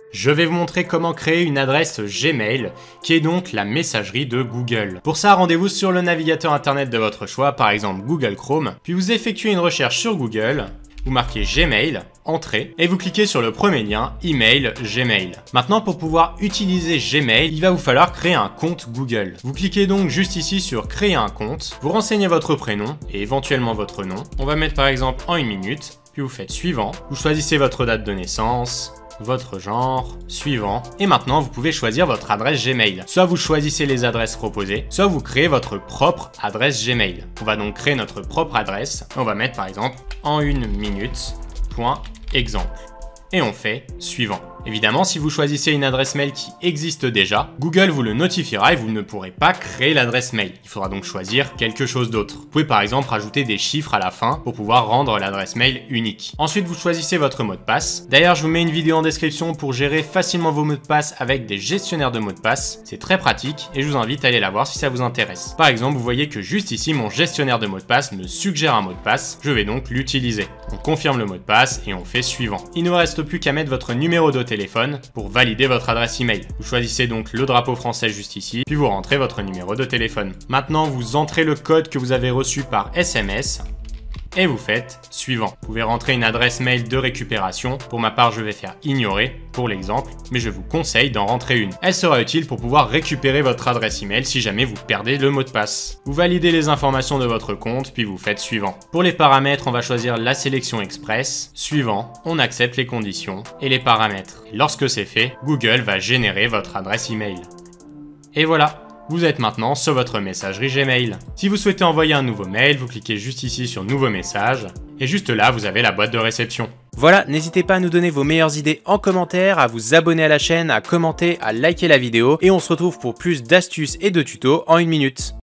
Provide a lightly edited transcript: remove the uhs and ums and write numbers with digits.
Je vais vous montrer comment créer une adresse Gmail, qui est donc la messagerie de Google. Pour ça, rendez-vous sur le navigateur internet de votre choix, par exemple Google Chrome, puis vous effectuez une recherche sur Google, vous marquez Gmail, entrée, et vous cliquez sur le premier lien, email Gmail. Maintenant, pour pouvoir utiliser Gmail, il va vous falloir créer un compte Google. Vous cliquez donc juste ici sur créer un compte, vous renseignez votre prénom et éventuellement votre nom. On va mettre par exemple en 1 minute, puis vous faites suivant. Vous choisissez votre date de naissance, votre genre, suivant, et maintenant vous pouvez choisir votre adresse Gmail. Soit vous choisissez les adresses proposées, soit vous créez votre propre adresse Gmail. On va donc créer notre propre adresse, on va mettre par exemple en 1 minute, point, exemple. Et on fait suivant. Évidemment, si vous choisissez une adresse mail qui existe déjà, Google vous le notifiera et vous ne pourrez pas créer l'adresse mail. Il faudra donc choisir quelque chose d'autre. Vous pouvez par exemple rajouter des chiffres à la fin pour pouvoir rendre l'adresse mail unique. Ensuite, vous choisissez votre mot de passe. D'ailleurs, je vous mets une vidéo en description pour gérer facilement vos mots de passe avec des gestionnaires de mots de passe. C'est très pratique et je vous invite à aller la voir si ça vous intéresse. Par exemple, vous voyez que juste ici, mon gestionnaire de mots de passe me suggère un mot de passe. Je vais donc l'utiliser. On confirme le mot de passe et on fait suivant. Il ne reste plus qu'à mettre votre numéro de téléphone pour valider votre adresse email. Vous choisissez donc le drapeau français juste ici, puis vous rentrez votre numéro de téléphone. Maintenant, vous entrez le code que vous avez reçu par SMS et vous faites suivant. Vous pouvez rentrer une adresse mail de récupération. Pour ma part, je vais faire ignorer pour l'exemple, mais je vous conseille d'en rentrer une. Elle sera utile pour pouvoir récupérer votre adresse email si jamais vous perdez le mot de passe. Vous validez les informations de votre compte, puis vous faites suivant. Pour les paramètres, on va choisir la sélection express. Suivant, on accepte les conditions et les paramètres. Et lorsque c'est fait, Google va générer votre adresse email. Et voilà! Vous êtes maintenant sur votre messagerie Gmail. Si vous souhaitez envoyer un nouveau mail, vous cliquez juste ici sur Nouveau message, et juste là, vous avez la boîte de réception. Voilà, n'hésitez pas à nous donner vos meilleures idées en commentaire, à vous abonner à la chaîne, à commenter, à liker la vidéo, et on se retrouve pour plus d'astuces et de tutos en 1 minute.